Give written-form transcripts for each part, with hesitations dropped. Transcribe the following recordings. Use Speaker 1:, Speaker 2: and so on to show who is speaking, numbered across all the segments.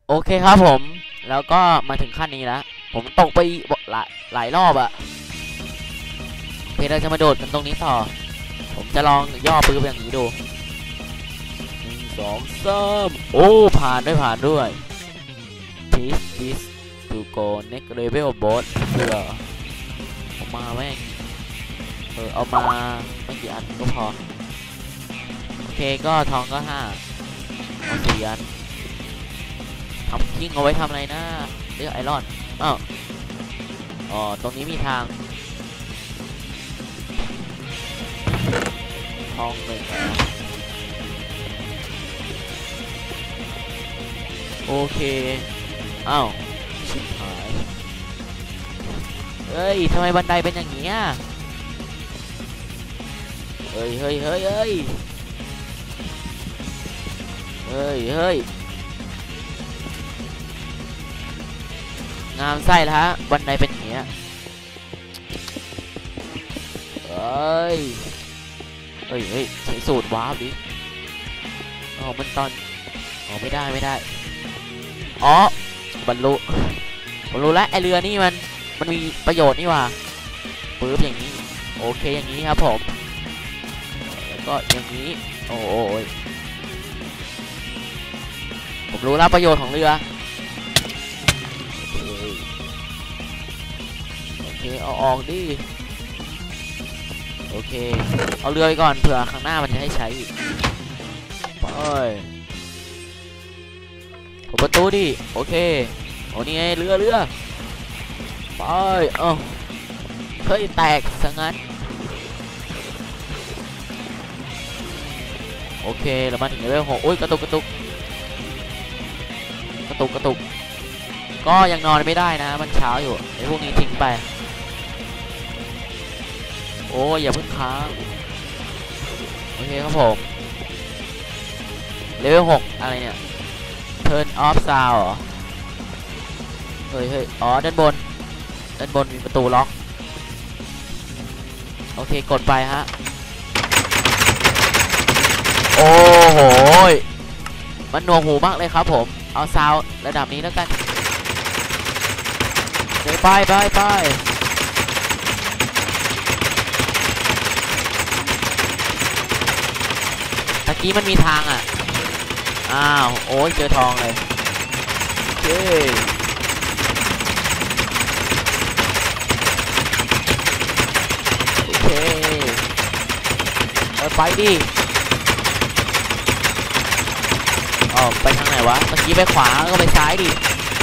Speaker 1: โอเคครับผมแล้วก็มาถึงขั้นนี้แล้วผมตกไปหลายรอบอะโอเคเราจะมาโดดกันตรงนี้ต่อผมจะลองย่อปืนอย่างนี้ดู1 2 3โอ้ผ่านด้วยthis to go next level boss เพื่อเอามาแม่งเอามาไม่กี่อันก็พอโอเคก็ทองก็5เอา4 อันทำทิ้งเอาไว้ทำอะไรนะเรียกไอรอนอ้าวอ๋อตรงนี้มีทางทอง1โอเคอ้าวชิบหายเฮ้ยทำไมบันไดเป็นอย่างนี้เฮ้ยเฮ้ยเฮ้ยเฮ้ยเฮ้ยเฮ้ยงามไส้แล้วฮะบันไดเป็นอย่างเงี้ยเฮ้ยเฮ้ยเฮ้ยใช้สูตรวาร์ปดิอ๋อมันตอนอ๋อไม่ได้อ๋อบรรลุผมรู้แล้วไอเรือนี่มันมีประโยชน์นี่ว่าปึ๊บอย่างนี้โอเคอย่างนี้ครับผมแล้วก็อย่างนี้โอ้ยผมรู้แล้วประโยชน์ของเรือโอเคเอาออกดิโอเคเอาเรือไปก่อนเผื่อข้างหน้ามันจะให้ใช้อีกไปเปิดประตูดิโอเคโอ้นี่ไงเรือไปเฮ้ยแตกซะงั้นโอเคเรามาถึงเลเวล6โอ้ยกระตุกก็ยังนอนไม่ได้นะมันเช้าอยู่ไอ้พวกนี้ทิ้งไปโอ้ยอย่าเพิ่งค้างโอเคครับผมเลเวล6อะไรเนี่ย Turn off sound เหรอเฮ้ยอ๋อด้านบนมีประตูล็อกโอเคกดไปฮะโอ้โหมันหน่วงหูมากเลยครับผมเอาซาวระดับนี้แล้วกันไปตะกี้มันมีทางอ่ะอ้าวโอ้ยเจอทองเลยโอเคไปดิอ๋อไปทางไหนวะเมื่อกี้ไปขวาก็ไปซ้ายดิ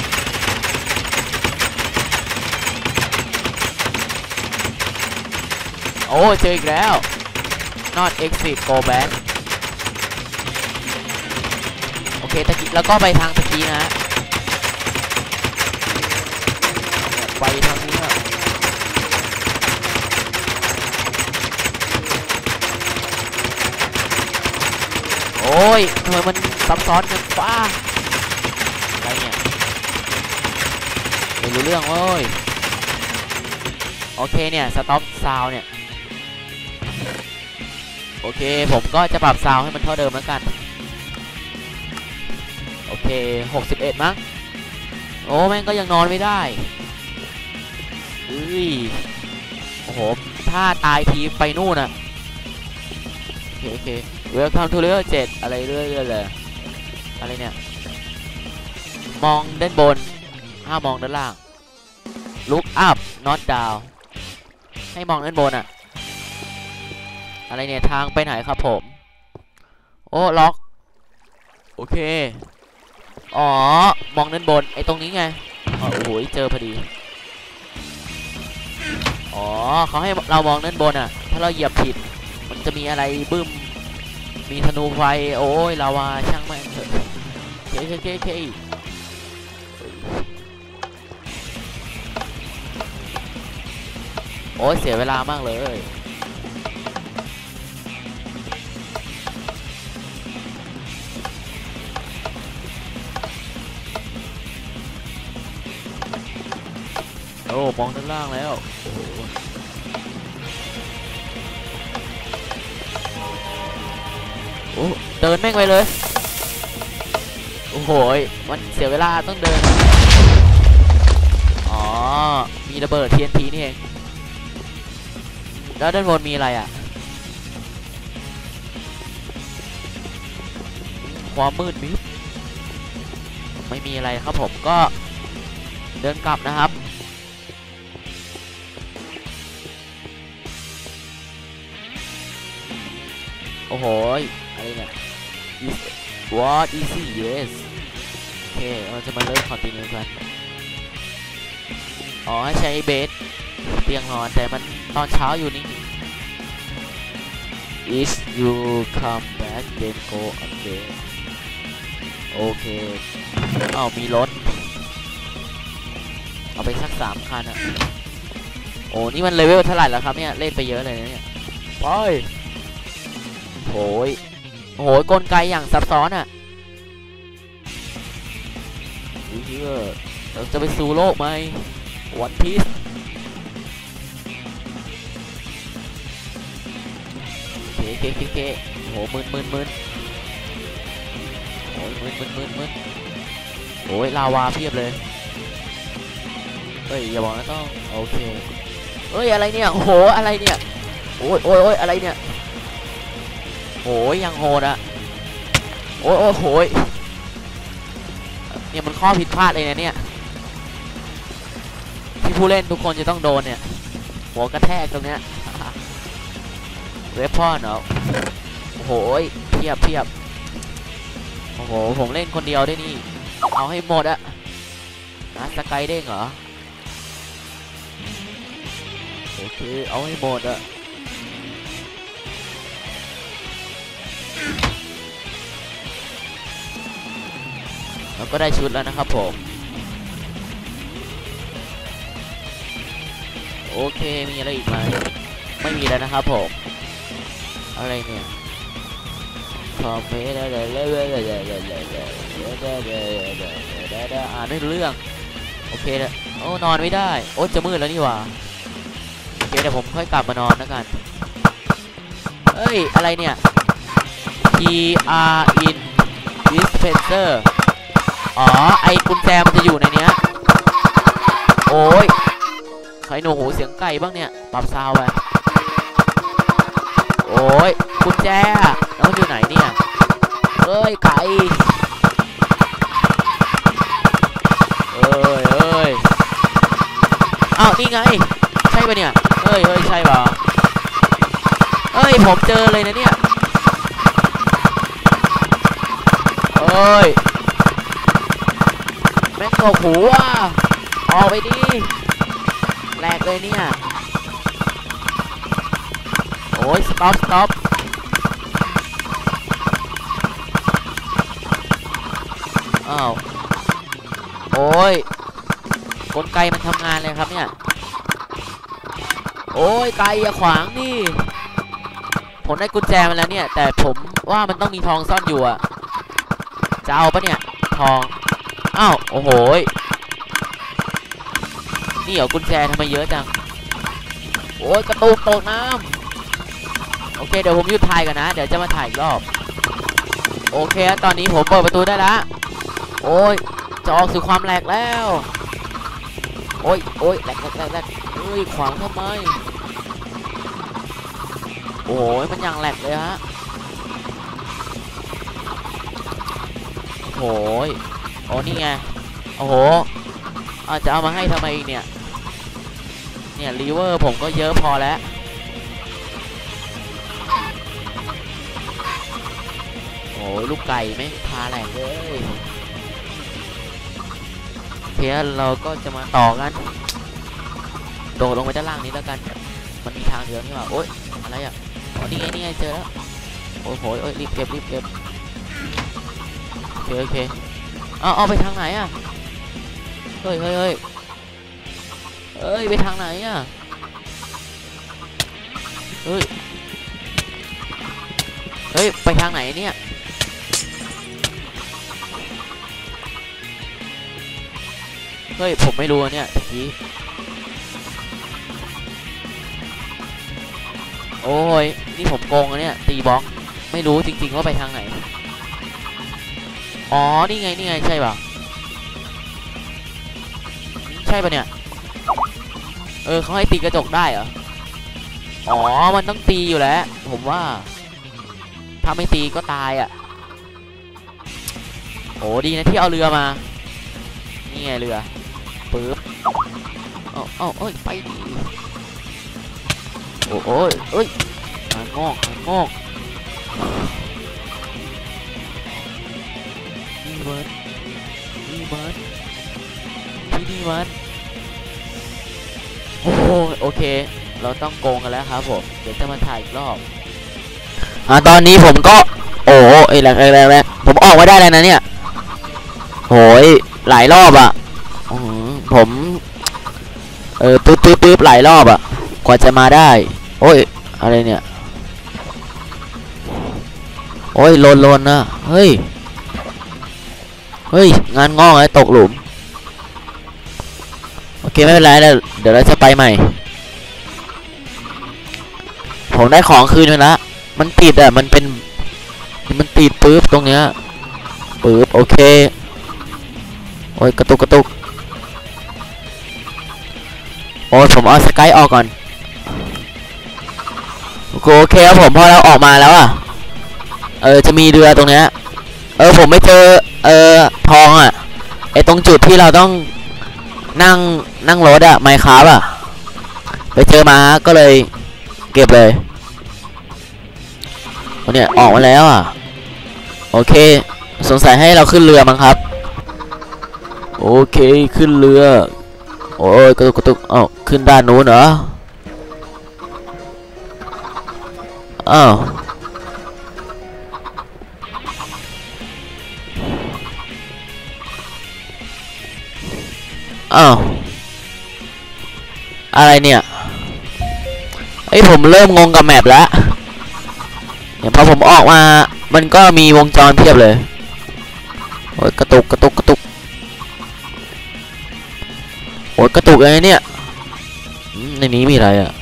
Speaker 1: โอ้เจออีกแล้ว not exit go back โอเคตะกี้แล้วก็ไปทางตะกี้นะไปทางนี้นะโอ้ยทำไมมันซับซ้อนกันฟ้าอะไรเนี่ยไม่รู้เรื่องเว้ยโอเคเนี่ยสต็อปซาวเนี่ยโอเคผมก็จะปรับซาวให้มันเท่าเดิมแล้วกันโอเค61มั้งโอ้แม่งก็ยังนอนไม่ได้โอ้โหถ้าตายทีไปนู่นน่ะโอเคWelcome to level 7อะไรเรื่อยเลยอะไรเนี่ยมองด้านบนห้ามมองด้านล่าง Look up not down ให้มองด้านบนอะอะไรเนี่ยทางไปไหนครับผมโอ้ล็อกโอเคอ๋อมองด้านบนไอ้ตรงนี้ไงอ๋อโอ้โหเจอพอดีอ๋อเขาให้เรามองด้านบนอะถ้าเราเหยียบผิดมันจะมีอะไรบึ้มมีธนูไฟโอ้ยลาวาช่างแม่งเถอะเคโอ้ยเสียเวลามากเลยโอ้มองด้านล่างแล้วโอ้เดินแม่งไปเลยโอ้โหมันเสียเวลาต้องเดินอ๋อมีระเบิด TNT นี่เองแล้วด้านบนมีอะไรอ่ะความมืดมิดไม่มีอะไรครับผมก็เดินกลับนะครับโอ้โหอะไรเนี่ย what easy yes โอเคเราจะมาเริ่ม continue กันอ๋อให้ใช้เบสเตียงนอนแต่มันตอนเช้าอยู่นี่ if you come back then go again โอเคอ้าวมีรถเอาไปสัก3 คันอะโอ้นี่มันเลเวลเท่าไหร่แล้วครับเนี่ยเล่นไปเยอะเลยนะเนี่ยไปโหยโหยกลไกอย่างซับซ้อนอะเราจะไปสู่โลกไหมวันพีซเคโหมึนโอ้ยมึนโอ้ยลาวาเพียบเลยเฮ้ยอย่าบอกนะต้องโอเคเฮ้ยอะไรเนี่ยโอ้โหอะไรเนี่ยโอ้ยอะไรเนี่ยโอ้ยยังโหดอะโอ้ยเนี่ยมันข้อผิดพลาดเลยนะเนี่ยที่ผู้เล่นทุกคนจะต้องโดนเนี่ยหัวกระแทกตรงเนี้ยเวฟพอนเนาะโอ้โหเพียบโอ้โหผมเล่นคนเดียวได้นี่เอาให้หมดอะสกายเด้งเหรอโอเคเอาให้หมดอะแล้วก็ได้ชุดแล้วนะครับผมโอเคมีอะไรอีกไหมไม่มีแล้วนะครับผมอะไรเนี่ยคอมเพลตอะไรอ่านไม่รู้เรื่องโอเคแล้วโอ้นอนไม่ได้โอ้จะมืดแล้วนี่หว่าโอเคเดี๋ยวผมค่อยกลับมานอนแล้วกันเอ้ยอะไรเนี่ย PR in dispenser อ๋อไอ้กุญแจมันจะอยู่ในเนี้ยโอ้ยใครหนูหูเสียงไก่บ้างเนี่ยปรับซาวไปโอ้ยกุญแจแล้วมันอยู่ไหนเนี่ยเอ้ยไก่เอ้ยอ้าวนี่ไงใช่ปะเนี่ยเฮ้ยใช่ปะเฮ้ยผมเจอเลยนะเนี่ยเอ้ยแม่งตกหูว่ะออกไปดิแหลกเลยเนี่ยโอ้ยสต็อปอ้าวโอ้ยกลไกมันทำงานเลยครับเนี่ยโอ้ยไกอย่าขวางนี่ผมได้กุญแจมาแล้วเนี่ยแต่ผมว่ามันต้องมีทองซ่อนอยู่อะจะเอาปะเนี่ยทองอ้าวโอ้โหนี่เหรอกุญแจทำไมเยอะจังโอ้ยกระตุกตกน้ำโอเคเดี๋ยวผมหยุดถ่ายกันนะเดี๋ยวจะมาถ่ายอีกรอบโอเคตอนนี้ผมเปิดประตูได้แล้วโอ้ยจะออกสู่ความแหลกแล้วโอ้ยแหลกเฮ้ยขวางทำไมโอ้ยมันยังแหลกเลยฮะโอ้ยโอ้นี่ไงโอ้โหอาจจะเอามาให้ทำไมอีกเนี่ยรีเวอร์ผมก็เยอะพอแล้วโอ้ลูกไก่ไม่พาแหลกเลยเพียเราก็จะมาต่อกันโดดลงไปด้านล่างนี้แล้วกันมันมีทางเดียวนี่หว่าโอ๊ยอะไรอ่ะอ๋อนี่ไงเจอแล้วโอ้โหรีบเก็บโอเคเอาไปทางไหนอ่ะเฮ้ยไปทางไหนอ่ะเฮ้ยไปทางไหนเนี่ยเฮ้ยผมไม่รู้เนี่ยตะกี้โอ้ยนี่ผมโกงอะเนี่ยตีบล็อกไม่รู้จริงๆว่าไปทางไหนอ๋อนี่ไงใช่ป่ะใช่ป่ะเนี่ยเขาให้ตีกระจกได้เหรออ๋อมันต้องตีอยู่แล้วผมว่าถ้าไม่ตีก็ตายอ่ะโอ้ดีนะที่เอาเรือมานี่ไงเรือปึ๊บเอ้ยไปดิโอ้ยเอ้ยงานงอกนี่มันที่นี่มันโอ้โอเคเราต้องโกงกันแล้วครับผมเดี๋ยวจะมาถ่ายอีกรอบตอนนี้ผมก็โอ้ยแรงผมออกมาได้เลยนะเนี่ยโหยหลายรอบอ่ะผมปึ๊บหลายรอบอ่ะกว่าจะมาได้โอ้ยอะไรเนี่ยโอ้ยลนนะเฮ้ยงานงอกเลยตกหลุมโอเคไม่เป็นไรแล้วเดี๋ยวเราจะไปใหม่ผมได้ของคืนไปแล้วมันติดอ่ะมันติดปึ๊บตรงเนี้ยปึ๊บโอเคโอ้ยกระตุกโอ้ยผมเอาสกายออกก่อนโอเคครับผมพอเราออกมาแล้วอ่ะจะมีเรือตรงเนี้ยผมไม่เจอทองอ่ะไอตรงจุดที่เราต้องนั่งรถอ่ะไมค์คราฟอ่ะไปเจอมาก็เลยเก็บเลยเนี่ยออกมาแล้วอ่ะโอเคสงสัยให้เราขึ้นเรือมั้งครับโอเคขึ้นเรือโอ้ยกระตุกขึ้นด้านนู้นเหรออะไรเนี่ยผมเริ่มงงกับแมปแล้วเนี่ยพอผมออกมามันก็มีวงจรเพียบเลยโอ้ยกระตุกโอ้ยกระตุกอะไรเนี่ยในนี้มีอะไรอ่ะ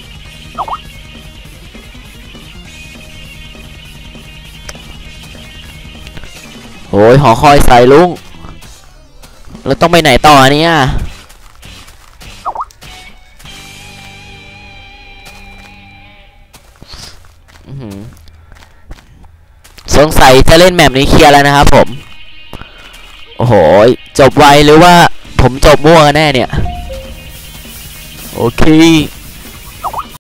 Speaker 1: โอ้ยหอคอยสายลุงแล้วต้องไปไหนต่อเนี่ยสงสัยจะเล่นแมปนี้เคลียร์แล้วนะครับผมโอ้โหจบไวหรือว่าผมจบมั่วกันแน่เนี่ยโอเค